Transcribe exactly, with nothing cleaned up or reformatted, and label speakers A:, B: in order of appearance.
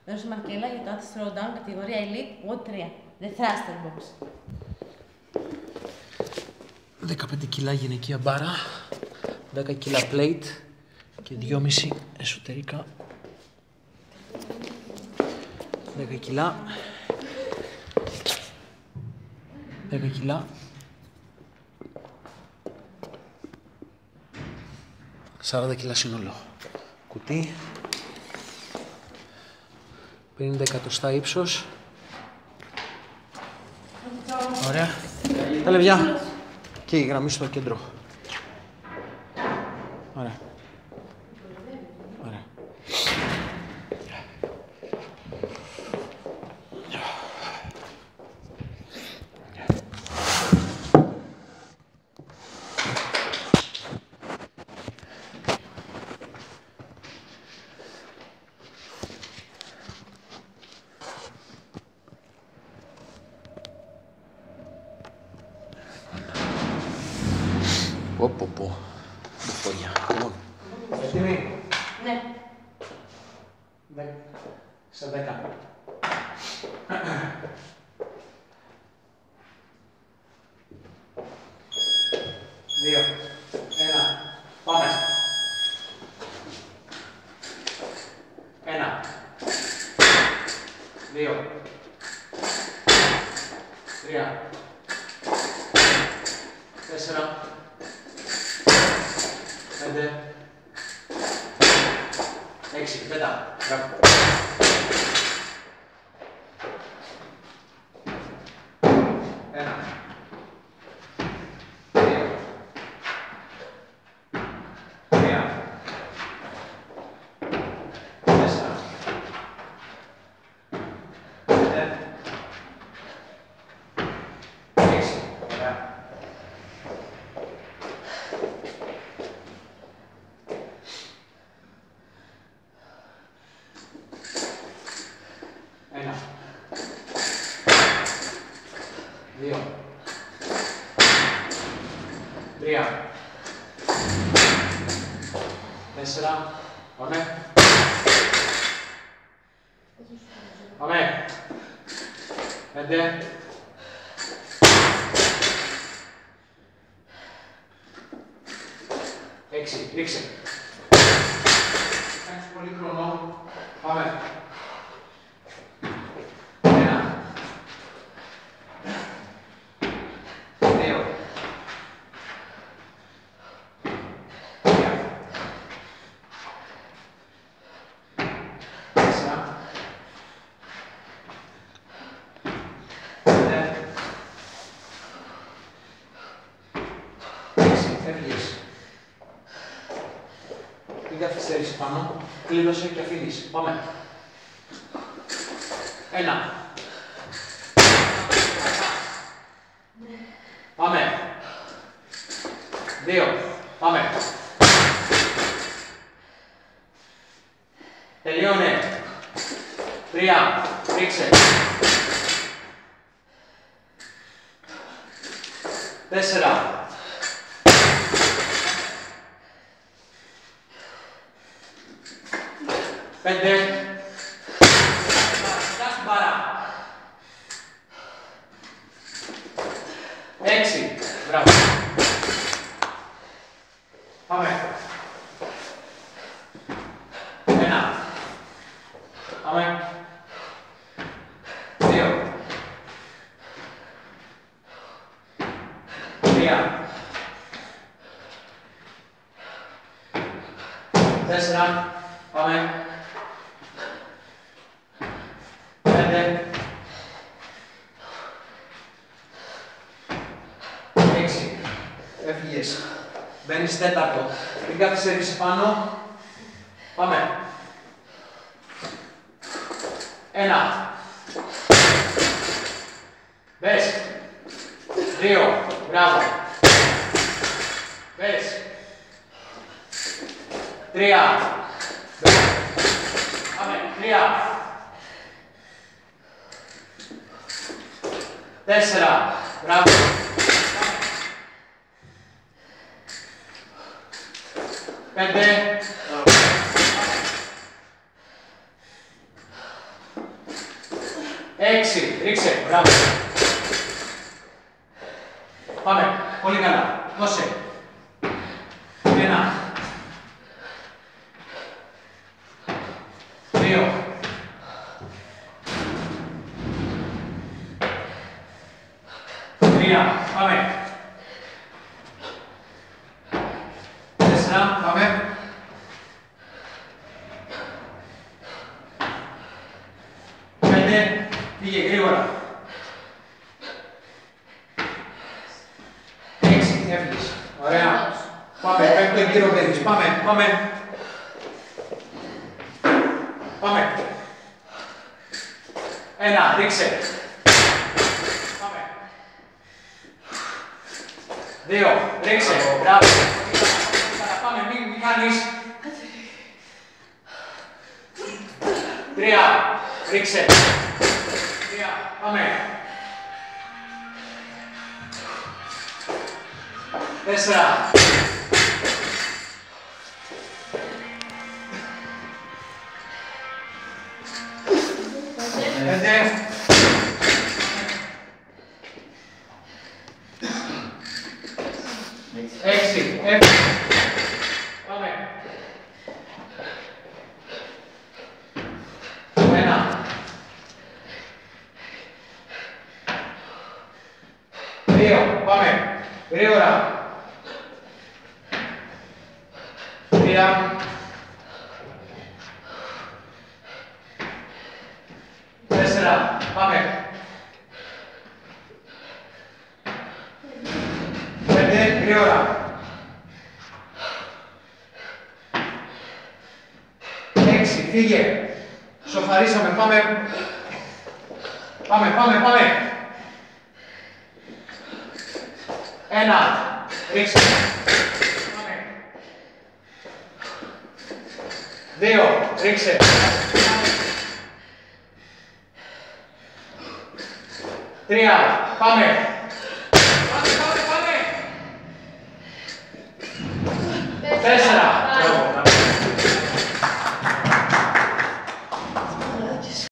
A: Δώσε Μαρκέλα για το Athis Throwdown, κατηγορία Elite, WOD τρία. The Thruster Box.
B: δεκαπέντε κιλά γυναικεία μπάρα, δέκα κιλά plate και δυόμισι εσωτερικά. δέκα κιλά. δέκα κιλά. σαράντα κιλά σύνολο. Κουτί. πενήντα εκατοστά ύψος. Ωραία. Τα λεβιά. Και η γραμμή στο κέντρο. Ωραία. Ωραία. Πω πω πω. Μπουφόνια. Λοιπόν. Έτοιμοι.
A: Ναι.
B: Σε δέκα. Δύο. Ένα. Πάμε. Ένα. Δύο. Τρία. Τέσσερα. Πέντε. Έξι. Πέτα. Μπράβο. Ένα. Δύο. Τρία. Τέσσερα. Πέντε. Έξι. Ωραία. Ένα. Δύο. Τρία. Τέσσερα. Πάμε. Πάμε. Πέντε. Έξι. Ρίξε. Έχεις πολύ χρόνο. Πάμε. Ένα. Δύο. Τρία. Τέσσερα. Πέντε. Έξι. Έφυγες. Μην καθυστερήσεις πάνω. Κλείνωσε και αφήνεις. Πάμε. Ένα. Πάμε. Δύο. Πάμε. Τελειώνε. Τρία. Ρίξε. Τέσσερα. Πέντε. Κοιτάς την παρά. Έξι. Μπράβο. Πάμε. Ένα. Πάμε. Δύο. Τρία. Τέσσερα. Πάμε. Πέντε. Έξι. Έφυγες. Μπαίνεις τέταρτο. Μην καθυστερήσεις πάνω. Πάμε. Ένα. Μπες. Δύο. Μπράβο. Μπες. Τρία. Πάμε. Τρία. Τέσσερα. Μπράβο. Πέντε. Έξι, ρίξε, μπράβο. Πάμε, πολύ καλά, δώσε. Ένα. Δύο. Τρία, πάμε. Τέσσερα, πάμε. Πέντε, πήγε γρήγορα. Έξι, έφυγες. Ωραία. Πάμε, πέμπτο γύρο παίρνεις. Πάμε, πάμε. Πάμε. Ένα, ρίξε. Πάμε. Δύο, ρίξε. Μπράβο. Πάμε, μην, μην κάνεις. Τρία, ρίξε. Τρία, πάμε. Τέσσερα. Πέντε. Έξι. Έξι. Πάμε. Ένα. Δύο. Πάμε. Γρήγορα. Τρία. Τέσσερα. Πάμε. Πέντε. Γρήγορα. Έξι. Φύγε. Σοφαρίσαμε. Πάμε. Πάμε, πάμε, πάμε. Ένα. Ρίξε. Πάμε. Δύο. Ρίξε. Τρία. Πάμε.